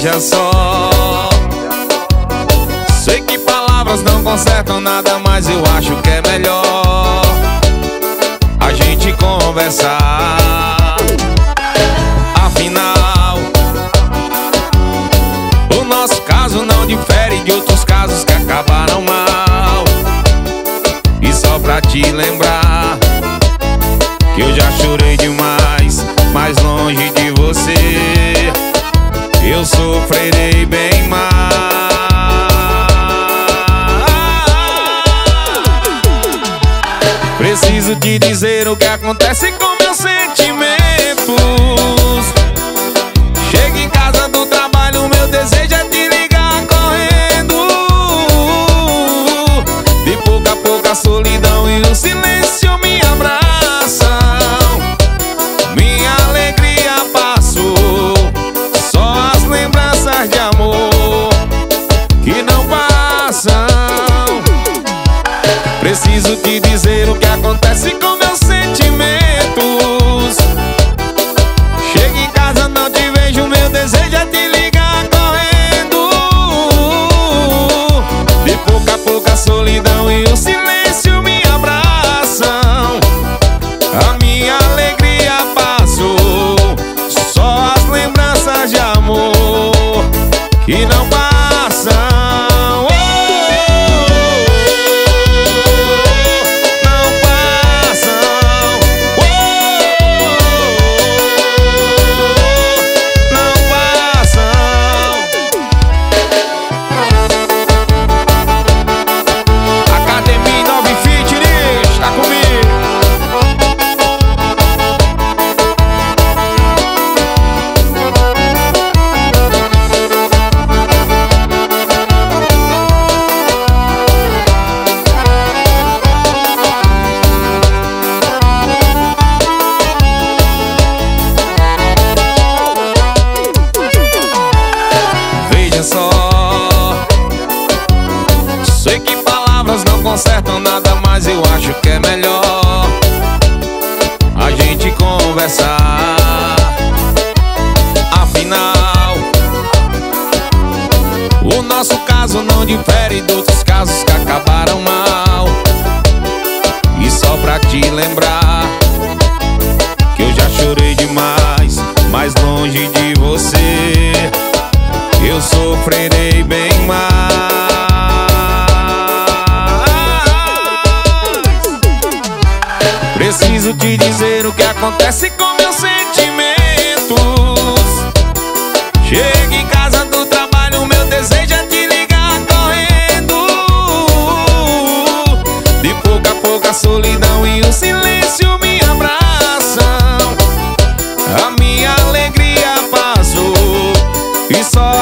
Veja só, sei que palavras não consertam nada, mas eu acho que é melhor a gente conversar. Afinal, o nosso caso não difere de outros casos que acabaram mal. E só pra te lembrar que eu já chorei demais, mais longe de você eu sofrerei bem mais. Preciso te dizer o que acontece com meus sentimentos. Chego em casa do trabalho, meu desejo é te ligar correndo. De pouco a pouco a solidão e o silêncio me abraçam. Minha alegria passou, só as lembranças de amor que não passam. Preciso te dizer o que acontece com meus sentimentos. Chego em casa, não te vejo, meu desejo é te ligar correndo. De pouco a pouco a solidão e o silêncio me abraçam. A minha alegria passou, só as lembranças de amor que não passam. Sei que palavras não consertam nada, mas eu acho que é melhor a gente conversar. Afinal, o nosso caso não difere de outros casos que acabaram mal. E só pra te lembrar que eu já chorei demais, mais longe de você eu sofrerei bem mais. Preciso te dizer o que acontece com meus sentimentos. Chego em casa do trabalho, meu desejo é te ligar correndo. De pouco a pouco a solidão e o silêncio me abraçam. A minha alegria passou e só